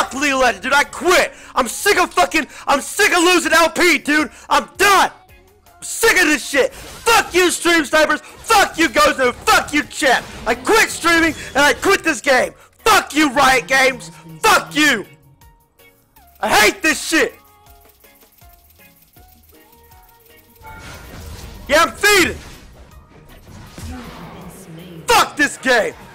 Fuck League of Legends, dude. I quit. I'm sick of losing LP, dude. I'm done. I'm sick of this shit. Fuck you, stream snipers. Fuck you, Gozo. Fuck you, chat. I quit streaming and I quit this game. Fuck you, Riot Games. Fuck you. I hate this shit. Yeah, I'm feeding. Fuck this game.